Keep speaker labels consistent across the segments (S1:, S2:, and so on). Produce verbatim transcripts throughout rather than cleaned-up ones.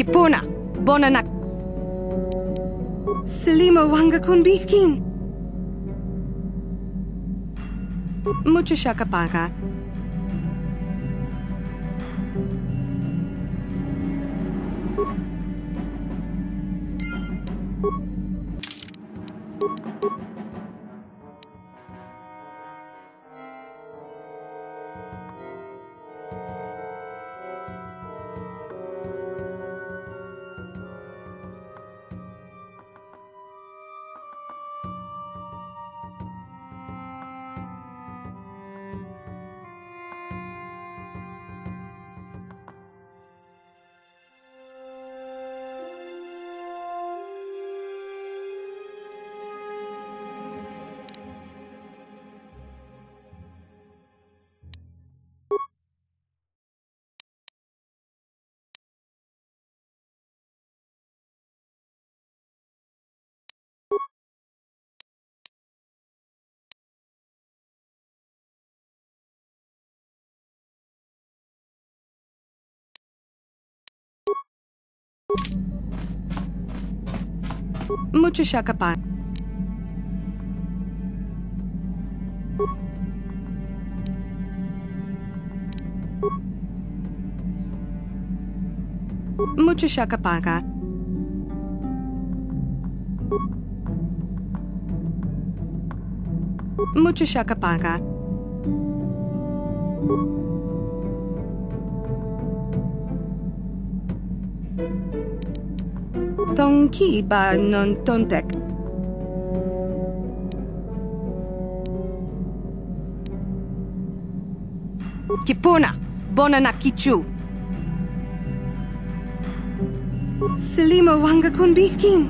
S1: Kipuna, bonanak.
S2: Salima wanga kunbikin.
S1: Mucho shakapaka. Mucho shakapaka. Mucho shakapaka. Mucho shakapaka.
S2: Tonki ba non tontek.
S1: Kipuna, bonanakichu.
S2: Salima wanga kunbikin.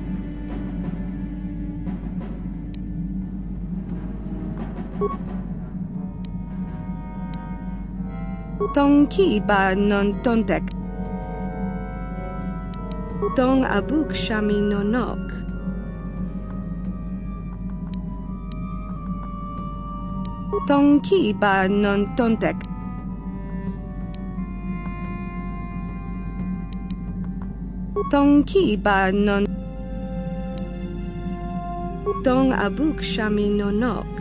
S2: Tonki ba non tontek. Tong abuk shami nonok. Tonki ba non tontek. Tonki ba non. Tong abuk shami nonok.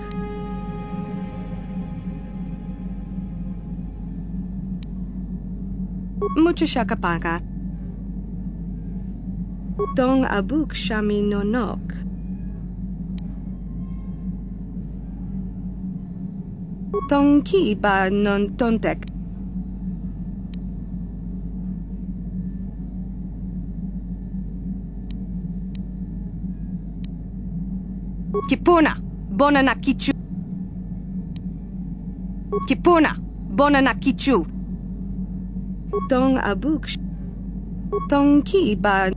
S1: Mucho shakapaka.
S2: Tong abuk shami nonok. Tonki ba non tontek.
S1: Kipuna, bonanakichu. Kipuna, bonanakichu.
S2: Tong abuk. Tonki ba.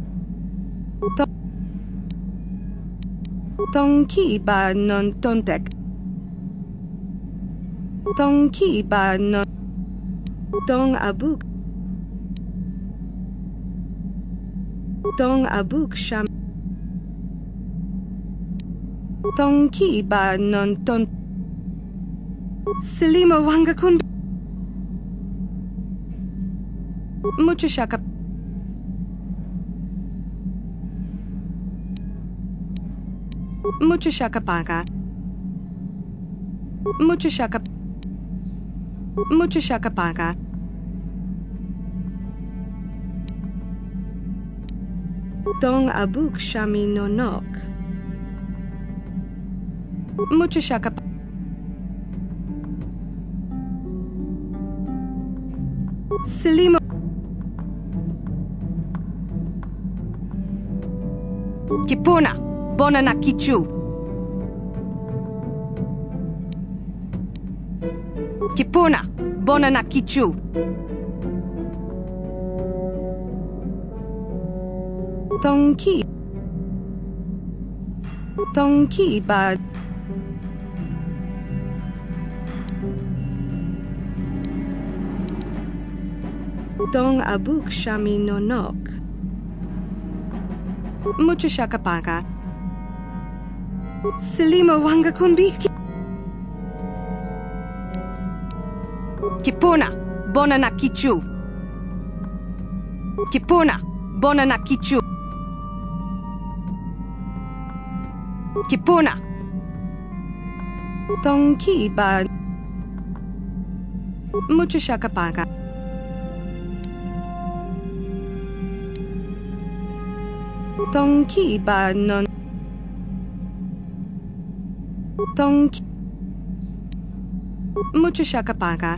S2: Tonki ba non tontek. Tonki ba non. Tong abuk. Tong abuk sham. Tonki ba non ton. Salima wanga kun.
S1: Mucho shaka. Mucho shakapaka. Mucho shaka. Mucho shakapaka.
S2: Tong abuk shami nonok.
S1: Mucho shakapaka.
S2: Salima.
S1: Kipuna, bonanakichu. Kipuna, bonanakichu.
S2: Tonki. Tonki ba. Tong abuk shami nonok.
S1: Mucho shakapaka.
S2: Salima wanga kunbiki.
S1: Kipuna, bonanakichu. Kipuna, bona na kichu. Kipuna.
S2: Tongki ba
S1: Mucho shakapaka.
S2: Tongki ba non Tongki
S1: Mucho shakapaka.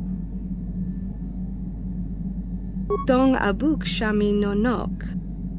S2: Dong abuk shami nonok.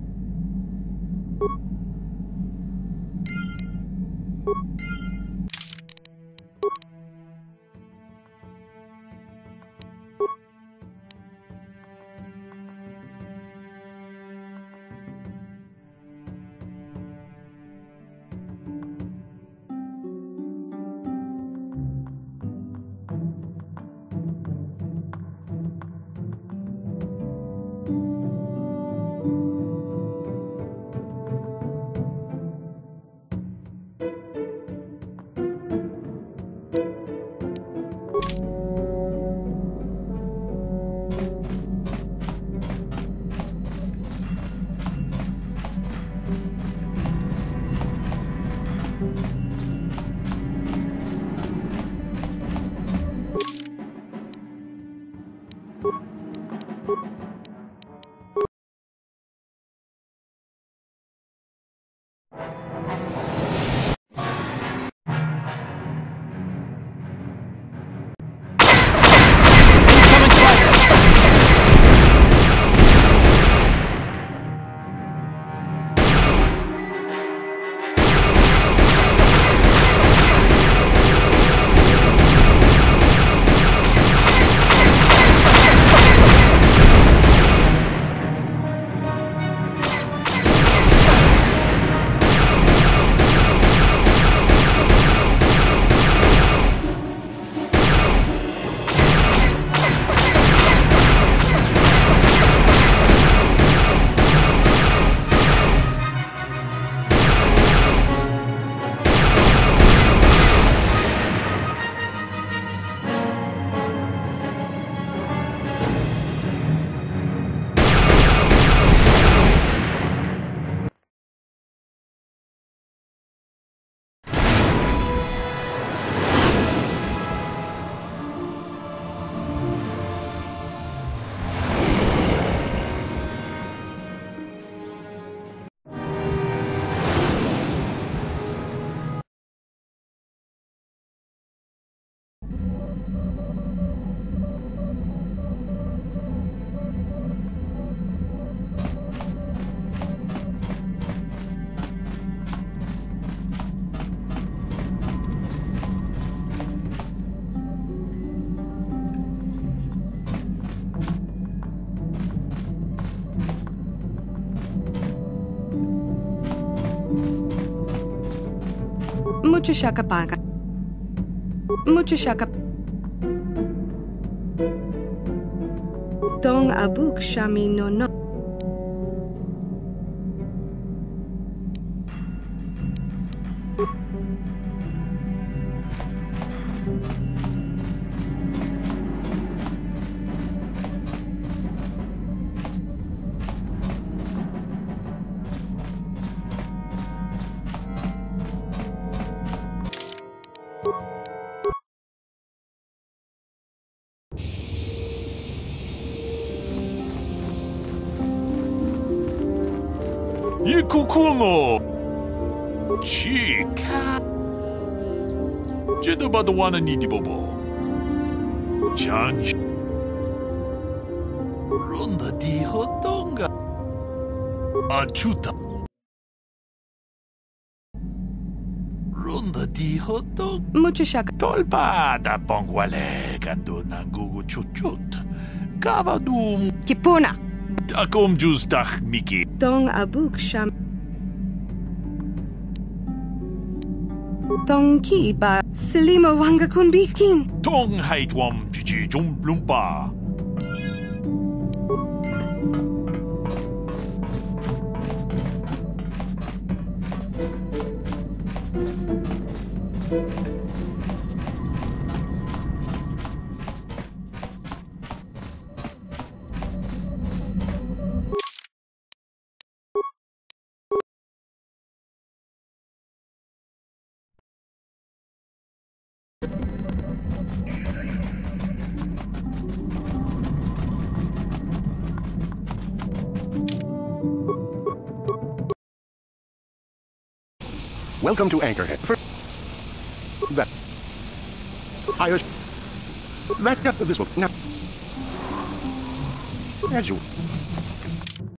S1: Mucho shakapaka. Mucho shakap.
S2: Dong abuk shami nonok.
S3: Ikukumo! Chica! Jedo badawana ni di bobo. Chanj. Ronda di hotonga. Achuta. Ronda di hotong.
S1: Mucho shaka.
S3: Tolpa da bongwale gando nangugu chuchut. Kavadum.
S1: Kipuna.
S3: Takom jus dach miki.
S2: Dong abuk sham. Dong ki ba silimo wanga kun bikin.
S3: Tong haitwam jiji jumblumpa.
S4: Welcome to Anchorhead. For that, I that got this book now. As you.